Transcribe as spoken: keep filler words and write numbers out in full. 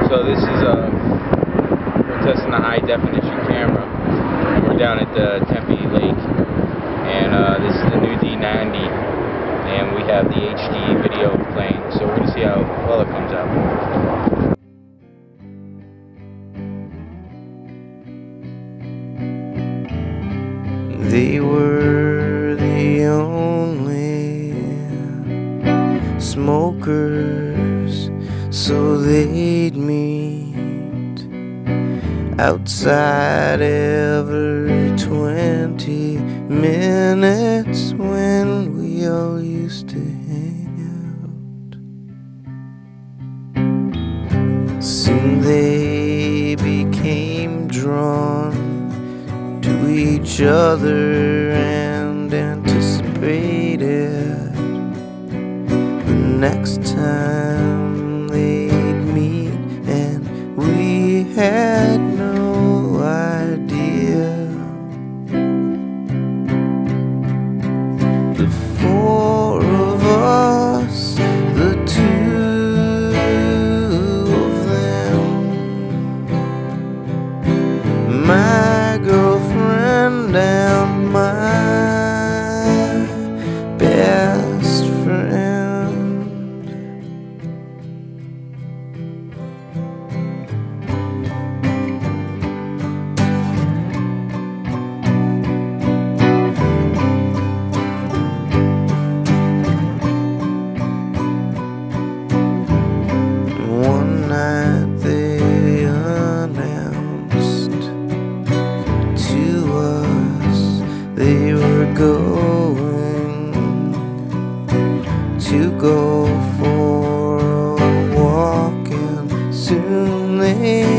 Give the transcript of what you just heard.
So this is a, we're testing a high definition camera, and we're down at the Tempe Lake, and uh, this is the new D ninety, and we have the H D video playing, so we're going to see how well it comes out. They were the only smokers, so they'd meet outside every twenty minutes when we all used to hang out. Soon they became drawn to each other and anticipated the next time they'd meet, and we had no idea. The four of us, the two of them, my girlfriend and my best friend. One night they announced to us they were going to go for a walk, and soon they